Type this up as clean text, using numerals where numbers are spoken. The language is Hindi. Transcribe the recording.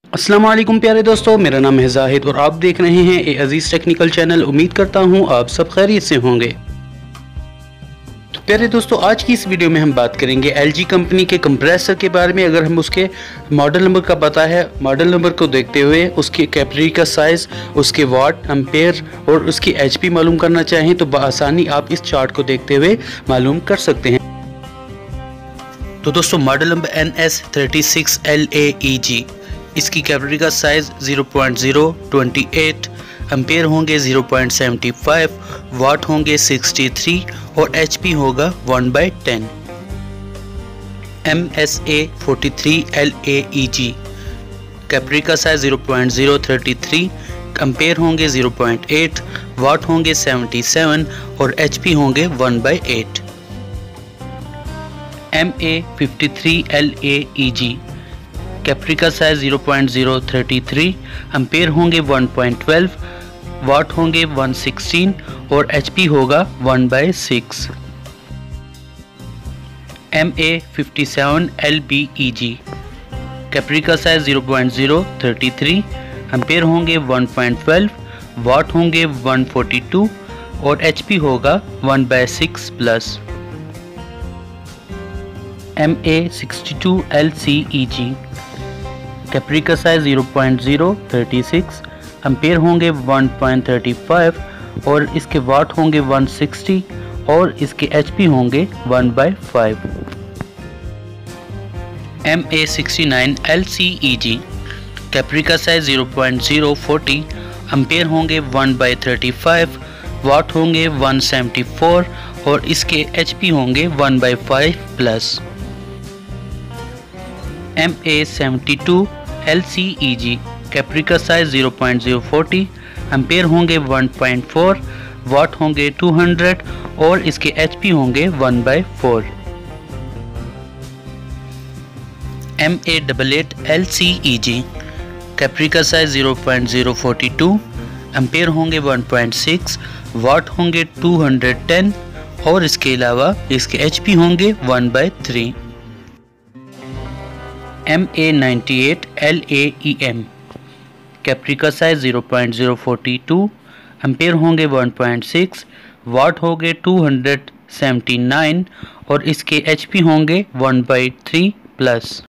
अस्सलाम वालेकुम प्यारे दोस्तों, मेरा नाम है जाहिद और आप देख रहे हैं ए अजीज़ टेक्निकल चैनल। उम्मीद करता हूं आप सब खैरियत से होंगे। तो प्यारे दोस्तों, आज की इस वीडियो में हम बात करेंगे एलजी कंपनी के कंप्रेसर के बारे में। अगर हम उसके मॉडल नंबर का पता है, मॉडल नंबर को देखते हुए उसके कैपिलरी का साइज़, उसके वाट, एम्पेयर और उसकी एचपी मालूम करना चाहें तो बआसानी आप इस चार्ट को देखते हुए मालूम कर सकते हैं। तो दोस्तों, मॉडल नंबर NS36LAEG, इसकी कैपिलरी का साइज 0.028, एम्पेयर होंगे 0.75, वाट होंगे 63 और एचपी होगा 1/10। MSA43LAEG, कैपिलरी का साइज 0.033, एम्पेयर होंगे 0.8, वाट होंगे 77 और एचपी होंगे 1/8। MA53LAEG, कैपिलरी का साइज 0.033, एम्पेयर होंगे 1.12, वाट होंगे 116 और एचपी होगा 1/6। MA57LBEG, कैपिलरी का साइज 0.033, एम्पेयर होंगे 1.12, वाट होंगे 142 और एचपी होगा 1/6+। MA62LCEG, कैपिलरी का साइज 0.036, एम्पेयर होंगे 1.35 और इसके वाट होंगे 160 और इसके एचपी होंगे 1/5। MA69LCEG, कैपिलरी का साइज 0.040, एम्पेयर होंगे 1/35, वाट होंगे 174 और इसके एचपी होंगे 1/5+। MA72LCEG, कैपिलरी का साइज 0.040, एम्पेयर होंगे 1.4, वाट होंगे 200 और इसके एचपी होंगे 1/4। MA88LCEG, कैपिलरी का साइज 0.042, एम्पेयर होंगे 1.6, वाट होंगे 210 और इसके अलावा इसके एचपी होंगे 1/3। MA98LAEM, कैपिलरी का साइज 0.042, एम्पेयर होंगे 1.6, वाट होंगे 279 और इसके एचपी होंगे 1/3+।